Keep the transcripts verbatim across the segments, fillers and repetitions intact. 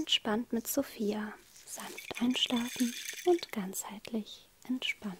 Entspannt mit Sophia. Sanft einschlafen und ganzheitlich entspannen.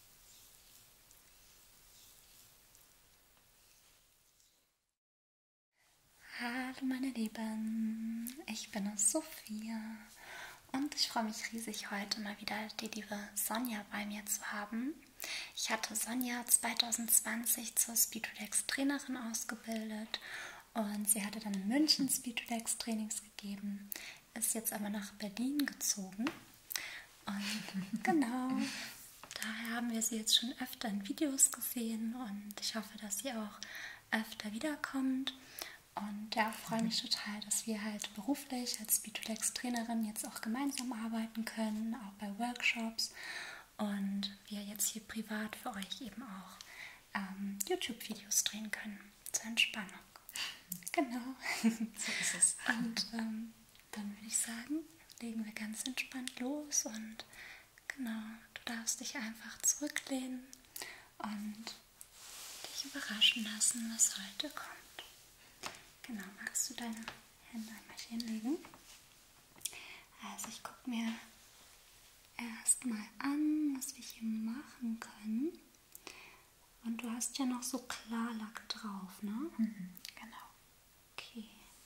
Hallo meine Lieben, ich bin Sophia und ich freue mich riesig, heute mal wieder die liebe Sonja bei mir zu haben. Ich hatte Sonja zwanzig zwanzig zur Speed-Relax Trainerin ausgebildet und sie hatte dann in München Speed-Relax Trainings gegeben, ist jetzt aber nach Berlin gezogen und genau, daher haben wir sie jetzt schon öfter in Videos gesehen und ich hoffe, dass sie auch öfter wiederkommt. Und ja, freue mich total, dass wir halt beruflich als Speed-Relax-Trainerin jetzt auch gemeinsam arbeiten können, auch bei Workshops und wir jetzt hier privat für euch eben auch ähm, YouTube-Videos drehen können zur Entspannung. Genau. So ist es. Und ähm, dann würde ich sagen, legen wir ganz entspannt los und genau, du darfst dich einfach zurücklehnen und dich überraschen lassen, was heute kommt. Genau, magst du deine Hände einmal hinlegen? Also ich gucke mir erstmal an, was wir hier machen können. Und du hast ja noch so Klarlack drauf, ne? Mhm, genau. Okay.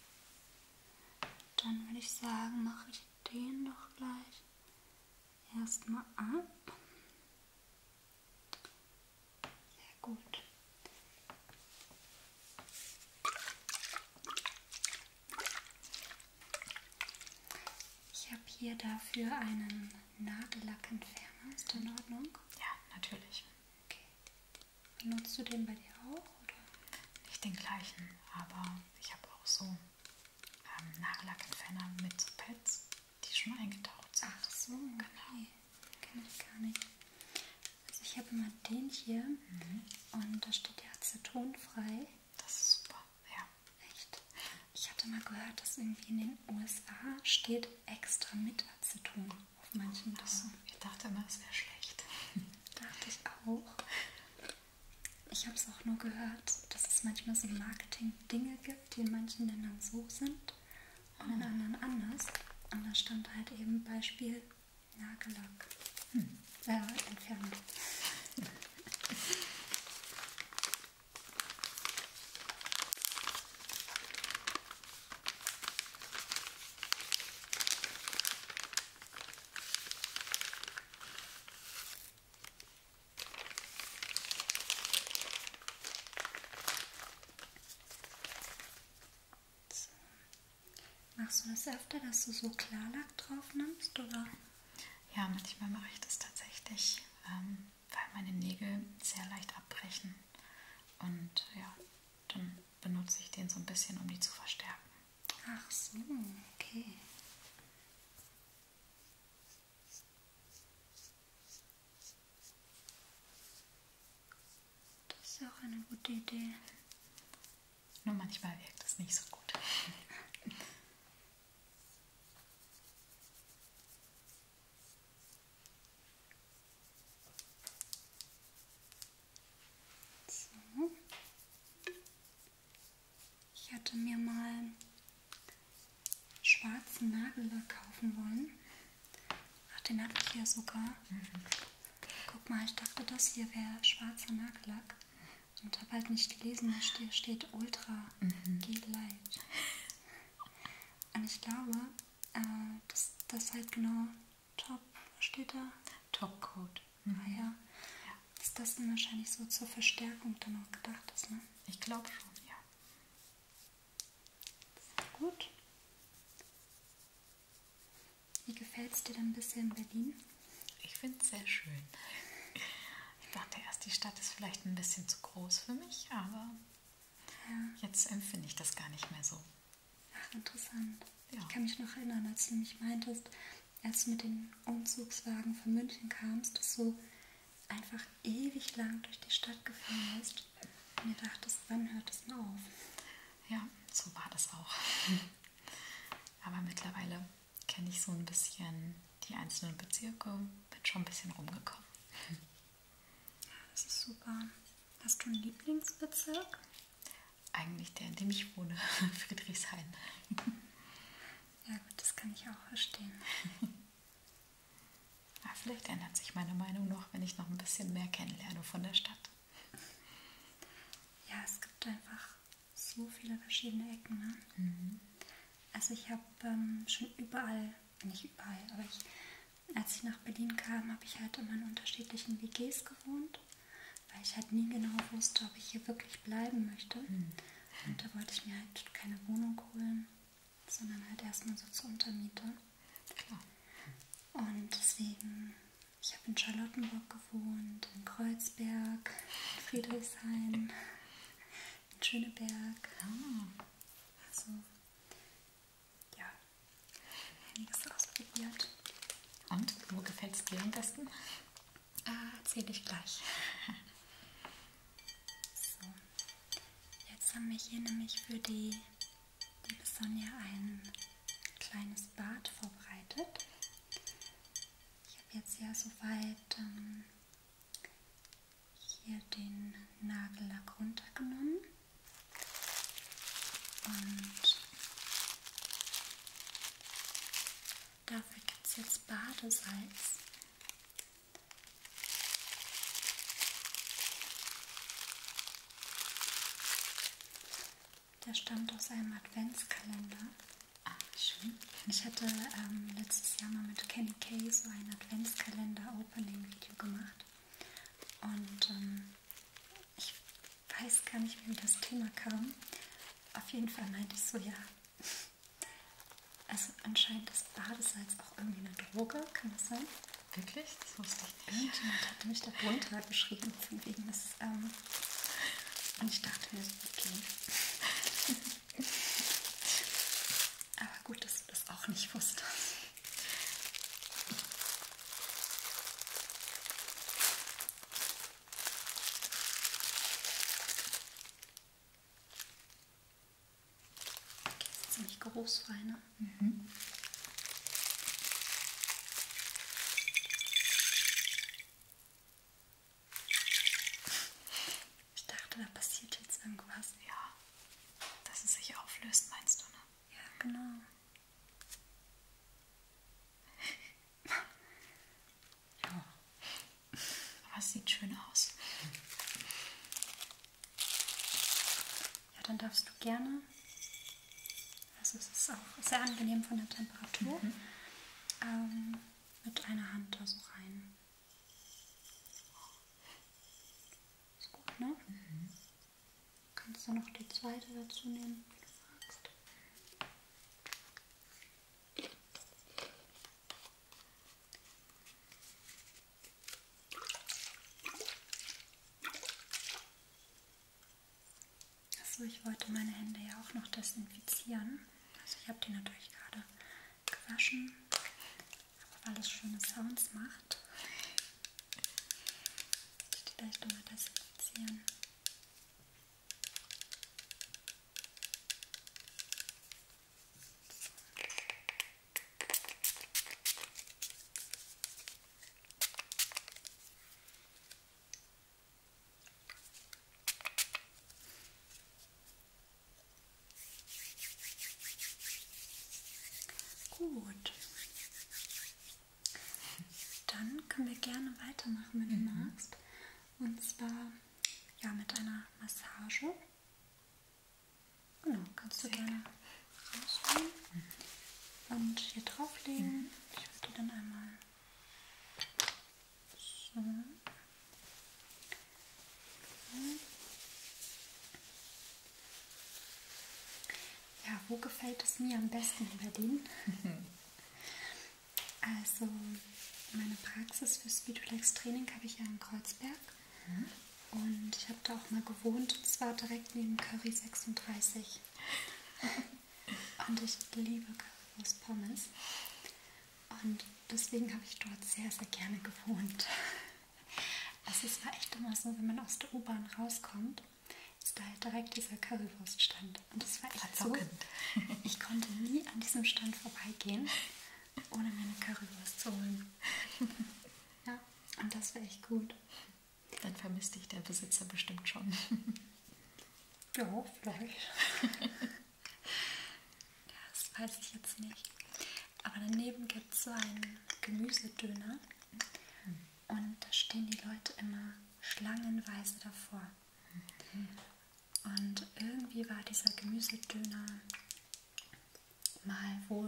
Dann würde ich sagen, mache ich den doch gleich erstmal ab. Sehr gut. Ich habe hier dafür einen Nagellackentferner. Ist der in Ordnung? Ja, natürlich. Okay. Benutzt du den bei dir auch? Oder? Nicht den gleichen, aber ich habe auch so ähm, Nagellackentferner mit so Pads, die schon eingetaucht sind. Ach so, okay. Kenne ich gar nicht. Also ich habe immer den hier mhm. und da steht ja acetonfrei. Das ist super, ja. Echt? Ich hatte mal gehört, dass irgendwie in den U S A steht extra mit Aceton auf manchen Dosen. Ich dachte immer, es wäre schlecht. Dachte ich auch. Ich habe es auch nur gehört, dass es manchmal so Marketing-Dinge gibt, die in manchen Ländern so sind und in anderen anders. Und da stand halt eben Beispiel Nagellack. Hm. Ja, Entferner. Machst du das öfter, dass du so Klarlack drauf nimmst, oder? Ja, manchmal mache ich das tatsächlich, ähm, weil meine Nägel sehr leicht abbrechen. Und ja, dann benutze ich den so ein bisschen, um die zu verstärken. Ach so, okay. Das ist ja auch eine gute Idee. Nur manchmal wirkt es nicht so gut. Ich hatte mir mal schwarzen Nagellack kaufen wollen. Ach, den hatte ich ja sogar. Mhm. Guck mal, ich dachte, das hier wäre schwarzer Nagellack. Und habe halt nicht gelesen, da steht, steht Ultra mhm. G-Light. Und ich glaube, äh, dass das halt genau Top, was steht da? Topcoat. Mhm. Ah ja. ja. Dass das dann wahrscheinlich so zur Verstärkung dann auch gedacht ist, ne? Ich glaube schon, ja. Gut. Wie gefällt es dir dann bisher in Berlin? Ich finde es sehr schön. Ich dachte erst, die Stadt ist vielleicht ein bisschen zu groß für mich, aber ja. Jetzt empfinde ich das gar nicht mehr so. Ach, interessant. Ja. Ich kann mich noch erinnern, als du mich meintest, als du mit den Umzugswagen von München kamst, dass du einfach ewig lang durch die Stadt gefahren bist und dir dachtest, wann hört es denn auf? Ja, so war das auch. Aber mittlerweile kenne ich so ein bisschen die einzelnen Bezirke, bin schon ein bisschen rumgekommen. Ja, das ist super. Hast du einen Lieblingsbezirk? Eigentlich der, in dem ich wohne, Friedrichshain. Ja gut, das kann ich auch verstehen. Ja, vielleicht ändert sich meine Meinung noch, wenn ich noch ein bisschen mehr kennenlerne von der Stadt. Ja, es gibt einfach so viele verschiedene Ecken. Ne? Mhm. Also ich habe ähm, schon überall, nicht überall, aber ich, als ich nach Berlin kam, habe ich halt immer in unterschiedlichen W Gs gewohnt, weil ich halt nie genau wusste, ob ich hier wirklich bleiben möchte. Mhm. Und da wollte ich mir halt keine Wohnung holen, sondern halt erstmal so zur Untermiete. Klar. Und deswegen, ich habe in Charlottenburg gewohnt, in Kreuzberg, in Friedrichshain, in Schöneberg. Ah. Also, ja, einiges ausprobiert. Und, wo gefällt es dir am besten? Ah, erzähle ich gleich. So, jetzt haben wir hier nämlich für die liebe Sonja ein kleines Bad vorbereitet. Ich habe jetzt ja soweit ähm, hier den Nagellack runtergenommen und dafür gibt es jetzt Badesalz. Der stammt aus einem Adventskalender. Ah, schön. Ich hatte ähm, letztes Jahr mal mit Kenny Kay so ein Adventskalender-Opening-Video gemacht. Und ähm, ich weiß gar nicht, wie das Thema kam. Auf jeden Fall meinte ich so, ja, also anscheinend ist Badesalz auch irgendwie eine Droge, kann das sein? Wirklich? Das wusste ich nicht. Irgendjemand hatte mich da drunter geschrieben, von wegen das, ähm, und ich dachte mir so, okay. Aber gut, dass du das auch nicht wusstest. Okay, ist ziemlich geruchsfrei, ne? Mhm. Ich dachte, da passiert jetzt irgendwas. Ja, dass es sich auflöst, meinst du, ne? Ja, genau. Ja. Aber es sieht schön aus. Ja, dann darfst du gerne. Also es ist auch sehr angenehm von der Temperatur. Mhm. Ähm, mit einer Hand da so rein. Ist gut, ne? Mhm. Kannst du noch die zweite dazu nehmen, wie du magst. Achso, ich wollte meine Hände ja auch noch desinfizieren. Also ich habe die natürlich gerade gewaschen, aber weil es schöne Sounds macht, muss ich die gleich nochmal desinfizieren. Gut. Dann können wir gerne weitermachen, wenn du mhm. magst. Und zwar ja mit einer Massage. Genau, kannst du Sehr gerne rausholen mhm. und hier drauflegen. Mhm. Ich würde die dann einmal so. Ja, wo gefällt es mir am besten in Berlin? Mhm. Also meine Praxis für Speedolex Training habe ich ja in Kreuzberg mhm. und ich habe da auch mal gewohnt, und zwar direkt neben Curry sechsunddreißig. Und ich liebe Currywurst Pommes und deswegen habe ich dort sehr, sehr gerne gewohnt. Also es war echt immer so, wenn man aus der U-Bahn rauskommt, ist da halt direkt dieser Currywurststand und das war echt so, ich konnte nie an diesem Stand vorbeigehen, ohne mir eine Currywurst zu holen. Ja, und das war echt gut. Dann vermisst dich der Besitzer bestimmt schon. Ja, vielleicht. Ja, es weiß ich jetzt nicht. Aber daneben gibt es so einen Gemüsedöner und da stehen die Leute immer schlangenweise davor. Und irgendwie war dieser Gemüsedöner mal wohl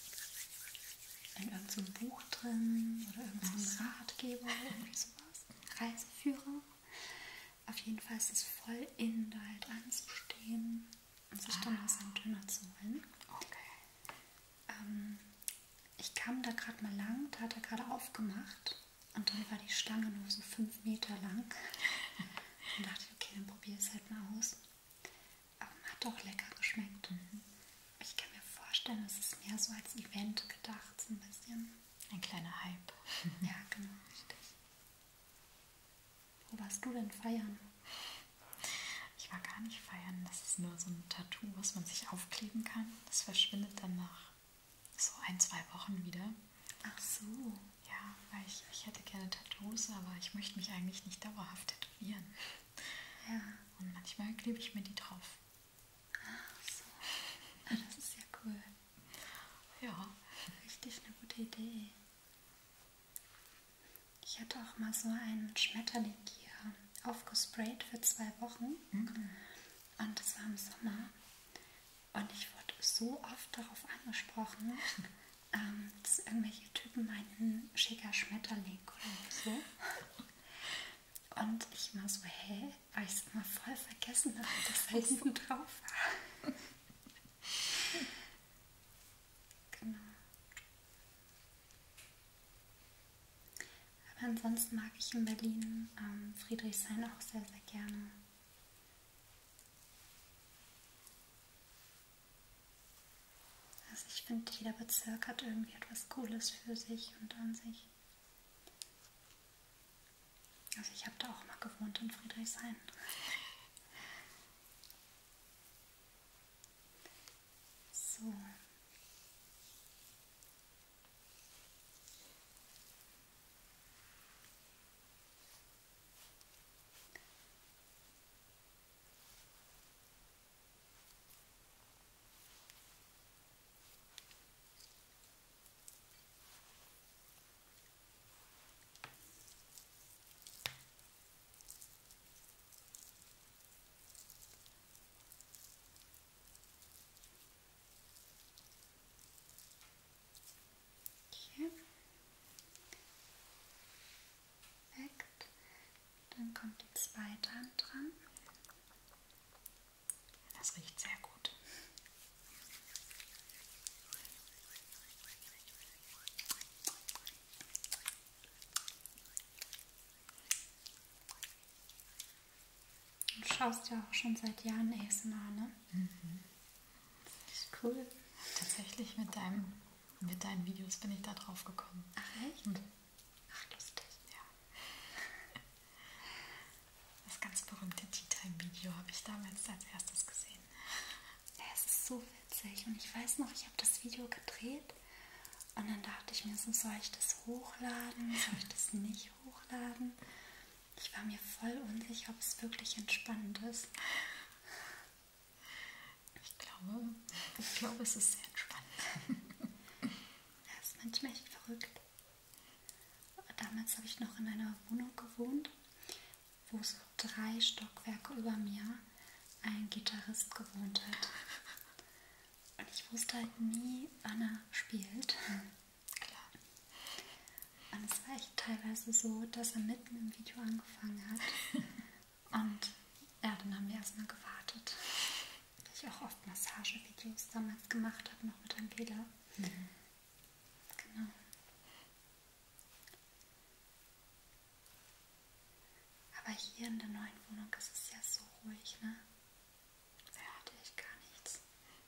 in irgendeinem Buch drin oder irgendeinem Ratgeber oder irgendwie sowas. Reiseführer. Auf jeden Fall ist es voll in, da halt anzustehen und sich dann was einen Döner zu holen. Okay. Ähm, ich kam da gerade mal lang, da hat er gerade aufgemacht und dann war die Stange nur so fünf Meter lang. Und dachte ich, okay, dann probiere ich es halt mal aus. Aber hat auch lecker geschmeckt. Mhm. Ich kann mir vorstellen, es ist mehr so als Event gedacht, so ein bisschen. Ein kleiner Hype. Ja, genau, richtig. Wo warst du denn feiern? Ich war gar nicht feiern. Das ist nur so ein Tattoo, was man sich aufkleben kann. Das verschwindet dann nach so ein, zwei Wochen wieder. Ach so. Ja, weil ich, ich hätte gerne Tattoos, aber ich möchte mich eigentlich nicht dauerhaft tätowieren. Ja. Und manchmal klebe ich mir die drauf. Ach so. Ah, das ist ja cool. Ja. Richtig eine gute Idee. Ich hatte auch mal so einen Schmetterling hier aufgesprayt für zwei Wochen. Mhm. Und das war im Sommer. Und ich wurde so oft darauf angesprochen, ähm, dass irgendwelche Typen meinen, schicker Schmetterling oder so. Und ich war so, hä? Weil ich es immer voll vergessen habe, dass da hinten drauf war. Genau. Aber ansonsten mag ich in Berlin ähm, Friedrichshain auch sehr, sehr gerne. Also ich finde, jeder Bezirk hat irgendwie etwas Cooles für sich und an sich. Also ich habe da auch mal gewohnt in Friedrichshain. So. Okay. Perfekt. Dann kommt die zweite Hand dran. Das riecht sehr gut. Du schaust ja auch schon seit Jahren A S M R, ne? Mhm. Das ist cool. Tatsächlich mit, deinem, mit deinen Videos bin ich da drauf gekommen. Ach echt? Mhm. Ach lustig. Ja. Das ganz berühmte Tea-Time-Video habe ich damals als erstes gesehen. Ja, es ist so witzig. Und ich weiß noch, ich habe das Video gedreht und dann dachte ich mir so, soll ich das hochladen? Soll ich das nicht hochladen? Ich war mir voll unsicher, ob es wirklich entspannend ist. Ich glaube, ich glaube, es ist sehr entspannt. Ja, es ist manchmal echt verrückt. Damals habe ich noch in einer Wohnung gewohnt, wo so drei Stockwerke über mir ein Gitarrist gewohnt hat. Und ich wusste halt nie, wann er spielt. Klar. Und es war echt teilweise so, dass er mitten im Video angefangen hat. Und ja, dann haben wir erstmal gewartet. Weil ich auch oft Massagevideos damals gemacht habe, noch mit Angela. Mhm. Genau. Aber hier in der neuen Wohnung ist es ja so ruhig, ne? Da hatte ich gar nichts.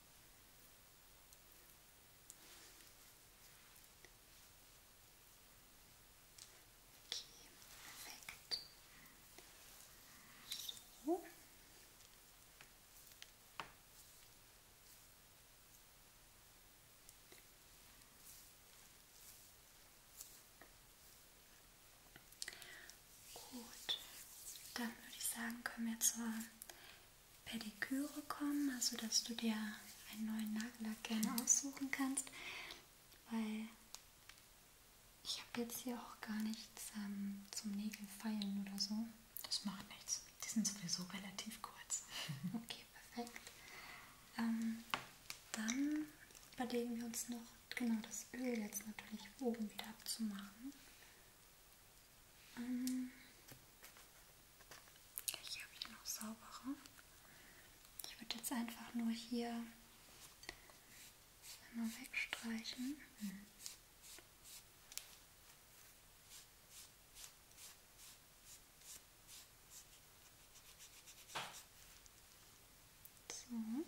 Okay, perfekt. So. Gut, dann würde ich sagen, können wir zur Pediküre kommen, also dass du dir einen neuen Nagellack gerne aussuchen kannst, weil ich habe jetzt hier auch gar nichts ähm, zum Nägelfeilen oder so. Das macht nichts. Die sind sowieso relativ kurz. Okay, perfekt. Ähm, dann überlegen wir uns noch, genau das Öl jetzt natürlich oben wieder abzumachen. Ähm, ich habe hier noch saubere. Ich würde jetzt einfach nur hier einmal wegstreichen. Mhm. So.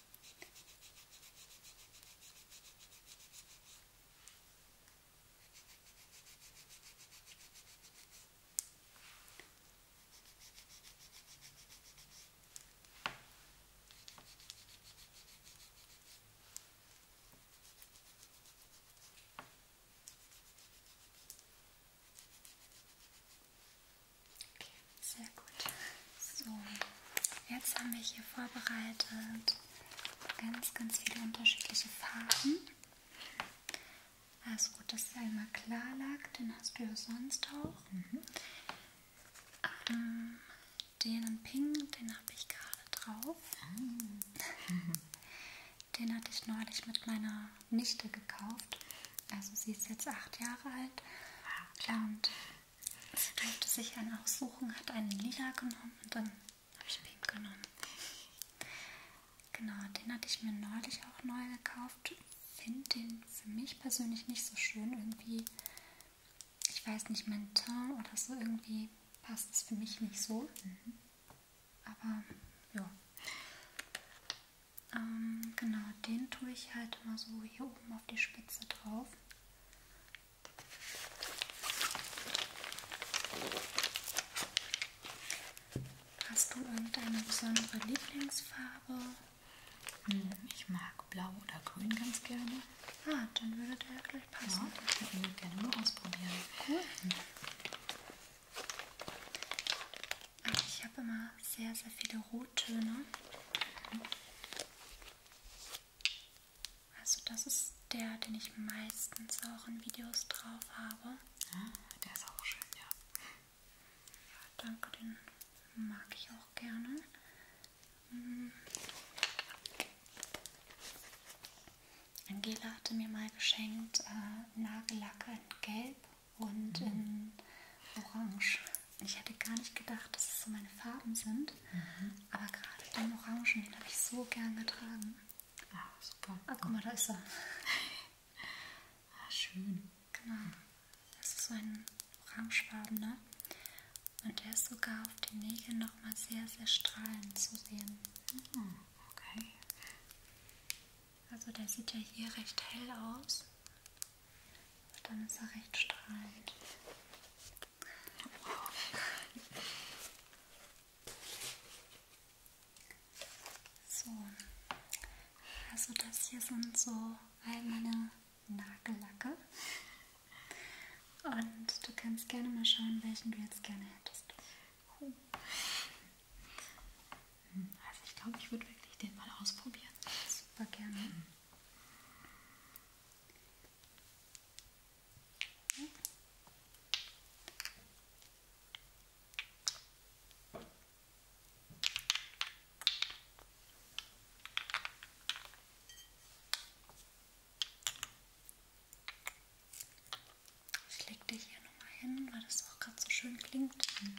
Sehr gut. So, jetzt haben wir hier vorbereitet ganz, ganz viele unterschiedliche Farben. Also das ist einmal Klarlack, den hast du ja sonst auch. Mhm. Ähm, den in Pink, den habe ich gerade drauf. Mhm. Den hatte ich neulich mit meiner Nichte gekauft. Also sie ist jetzt acht Jahre alt. Und sie durfte sich einen aussuchen, hat einen lila genommen und dann habe ich Pink genommen. Genau, den hatte ich mir neulich auch neu gekauft. Finde den für mich persönlich nicht so schön. Irgendwie, ich weiß nicht, mein Teint oder so, irgendwie passt es für mich nicht so. Mhm. Aber ja. Ähm, genau, den tue ich halt immer so hier oben auf die Spitze drauf. Hast du irgendeine besondere Lieblingsfarbe? Ich mag Blau oder Grün ganz gerne. Ah, dann würde der ja gleich passen. Ja, ich würde gerne mal ausprobieren. Cool. Also ich habe immer sehr, sehr viele Rottöne. Also das ist der, den ich meistens auch in Videos drauf habe. Ja, der ist auch schön, ja. Ja, danke, den mag ich auch gerne. Hm. Angela hatte mir mal geschenkt äh, Nagellacke in Gelb und mhm. in Orange. Ich hätte gar nicht gedacht, dass es so meine Farben sind. Mhm. Aber gerade den Orangen, den habe ich so gern getragen. Ah, super. Ah, guck mal, da ist er. Ah, schön. Genau. Das ist so ein orangefarbener. Und der ist sogar auf den Nägeln nochmal sehr, sehr strahlend zu sehen. Mhm. Okay. Also der sieht ja hier recht hell aus. Aber dann ist er recht strahlend. So. Also das hier sind so all meine Nagellacke. Und du kannst gerne mal schauen, welchen du jetzt gerne hättest. Also ich glaube, ich würde wirklich den mal ausprobieren. Super gerne. Mhm. Ich lege dich hier nochmal hin, weil das auch gerade so schön klingt. Mhm.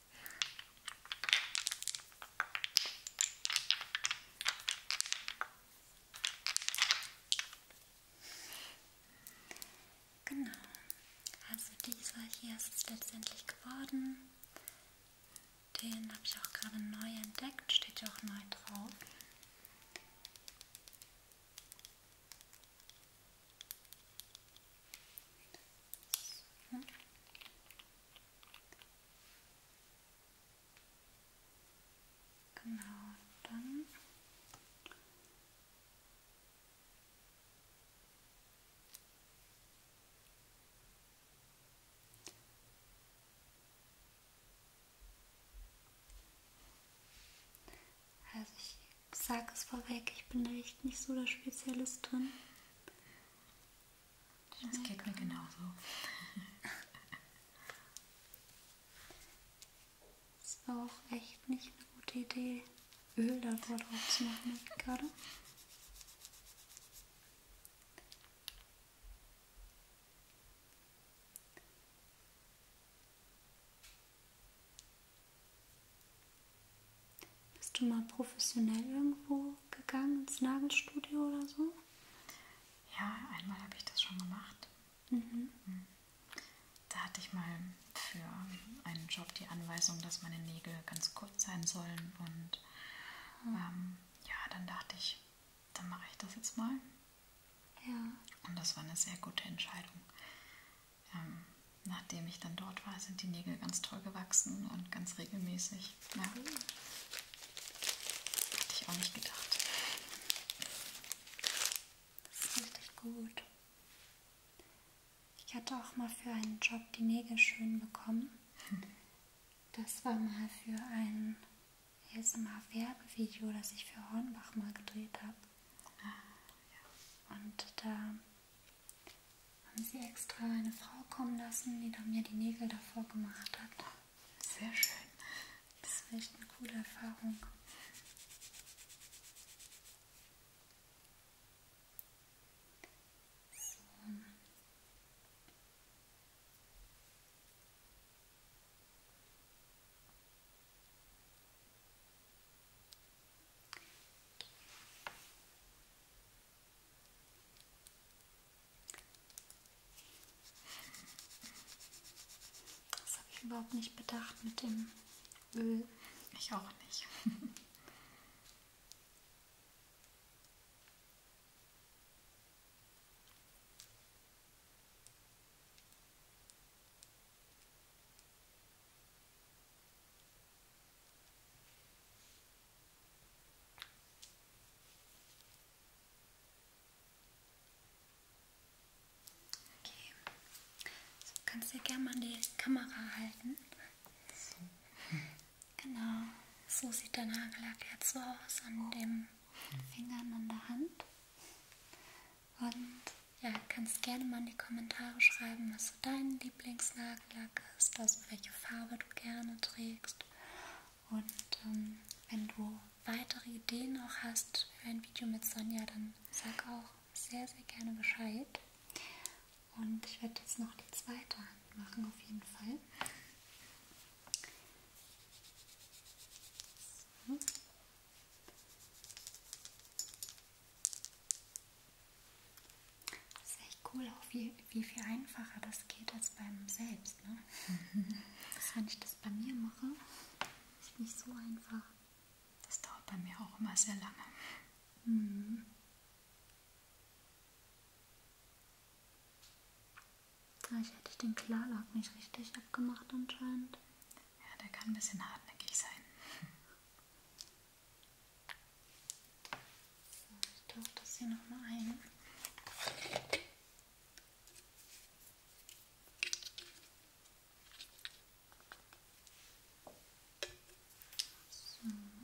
Genau, also dieser hier ist es letztendlich geworden. Den habe ich auch gerade neu entdeckt, steht ja auch neu drauf. So. Genau, dann also ich sag es vorweg, ich bin da echt nicht so der Spezialist drin. Das geht mir genauso. Das war auch echt nicht eine gute Idee, Öl da drauf zu machen, gerade. Bist du mal professionell irgendwo gegangen, ins Nagelstudio oder so? Ja, einmal habe ich das schon gemacht. Mhm. Da hatte ich mal für einen Job die Anweisung, dass meine Nägel ganz kurz sein sollen. Und ähm, ja, dann dachte ich, dann mache ich das jetzt mal. Ja. Und das war eine sehr gute Entscheidung. Ähm, nachdem ich dann dort war, sind die Nägel ganz toll gewachsen und ganz regelmäßig. Ja. Hätte ich auch nicht gedacht. Das ist richtig gut. Ich hatte auch mal für einen Job die Nägel schön bekommen. Das war mal für ein A S M R-Werbevideo, das ich für Hornbach mal gedreht habe. Und da haben sie extra eine Frau kommen lassen, die dann mir die Nägel davor gemacht hat. Sehr schön. Das war echt eine coole Erfahrung. Das habe ich überhaupt nicht bedacht mit dem Öl. Ich auch nicht. Okay. So, kannst du ja gerne mal die Kamera halten. Genau. So sieht der Nagellack jetzt so aus an den Fingern an der Hand. Und ja, du kannst gerne mal in die Kommentare schreiben, was so dein Lieblingsnagellack ist, also welche Farbe du gerne trägst. Und ähm, wenn du weitere Ideen auch hast für ein Video mit Sonja, dann sag auch sehr, sehr gerne Bescheid. Und ich werde jetzt noch die zweite Hand machen, auf jeden Fall. So. Das ist echt cool, auch wie, wie viel einfacher das geht als beim Selbst. Ne? Das, wenn ich das bei mir mache, ist nicht so einfach. Das dauert bei mir auch immer sehr lange. Mhm. Vielleicht hätte ich den Klarlack nicht richtig abgemacht anscheinend. Ja, der kann ein bisschen hartnäckig sein. So, ich tauche das hier nochmal ein. So.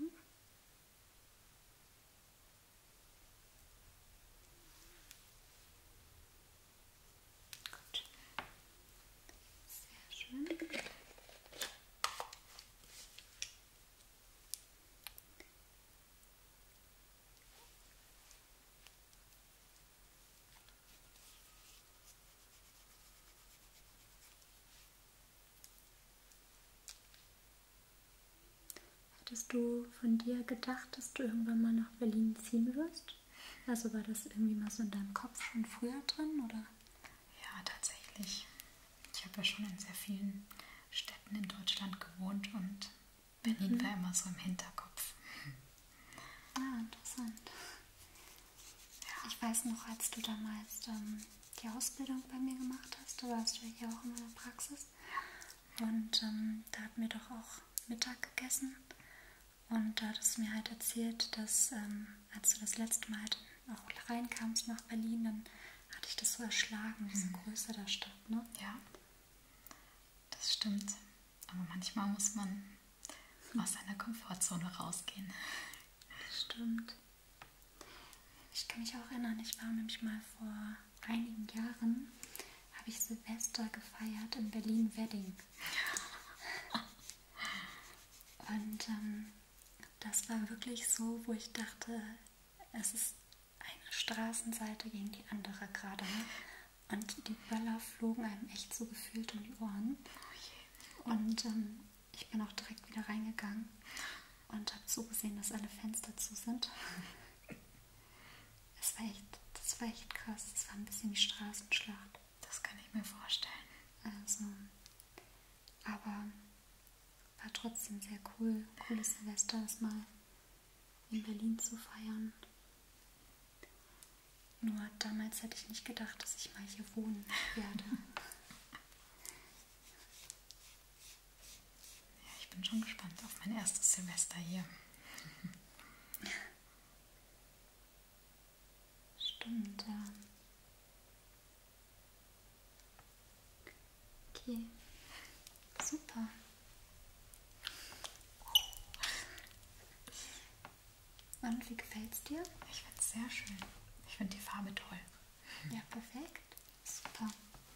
Gut. Sehr schön. Hattest du von dir gedacht, dass du irgendwann mal nach Berlin ziehen wirst? Also war das irgendwie mal so in deinem Kopf schon früher drin, oder? Ja, tatsächlich. Ich habe ja schon in sehr vielen Städten in Deutschland gewohnt und Berlin Mhm. war immer so im Hinterkopf. Ah, interessant. Ja. Ich weiß noch, als du damals ähm, die Ausbildung bei mir gemacht hast, da warst du ja hier auch in meiner Praxis. Und ähm, da hatten wir doch auch Mittag gegessen. Und da hattest du mir halt erzählt, dass ähm, als du das letzte Mal halt auch reinkamst nach Berlin, dann hatte ich das so erschlagen, diese Größe der Stadt, ne? Ja, das stimmt. Aber manchmal muss man aus seiner Komfortzone rausgehen. Das stimmt. Ich kann mich auch erinnern, ich war nämlich mal vor einigen Jahren, habe ich Silvester gefeiert in Berlin-Wedding. Und ähm, das war wirklich so, wo ich dachte, es ist eine Straßenseite gegen die andere gerade. Ne? Und die Böller flogen einem echt so gefühlt um die Ohren. Und ähm, ich bin auch direkt wieder reingegangen und habe zugesehen, dass alle Fenster zu sind. Es war echt, das war echt krass. Es war ein bisschen wie Straßenschlacht. Das kann ich mir vorstellen. Also, aber war trotzdem sehr cool, cooles Silvester, das mal in Berlin zu feiern. Nur damals hätte ich nicht gedacht, dass ich mal hier wohnen werde. Ja, ich bin schon gespannt auf mein erstes Silvester hier. Stimmt, ja. Okay, super. Und wie gefällt's dir? Ich finde es sehr schön. Ich finde die Farbe toll. Ja, perfekt. Super.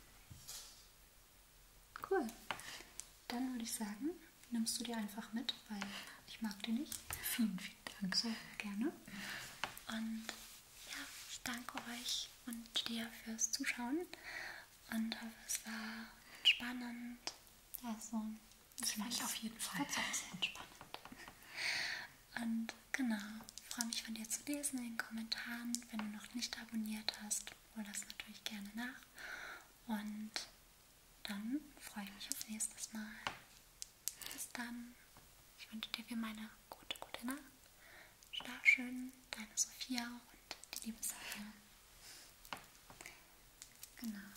Cool. Dann würde ich sagen, nimmst du die einfach mit, weil ich mag die nicht. Vielen, vielen Dank. So gerne. Und ja, ich danke euch und dir fürs Zuschauen und hoffe, es war spannend. Also, Das war ich auf jeden Fall. Das war sehr entspannend. Und genau, freue mich von dir zu lesen in den Kommentaren. Wenn du noch nicht abonniert hast, hol das natürlich gerne nach. Und dann freue ich mich auf nächstes Mal. Bis dann. Ich wünsche dir wie meine gute, gute Nacht. Schlaf schön, deine Sophia und die liebe Sonja. Genau.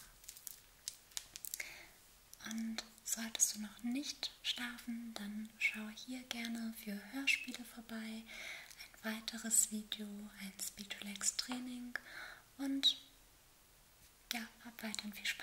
Und solltest du noch nicht schlafen, dann schau hier gerne für Hörspiele vorbei. Ein weiteres Video, ein Speed Relax Training und ja, hab weiterhin viel Spaß.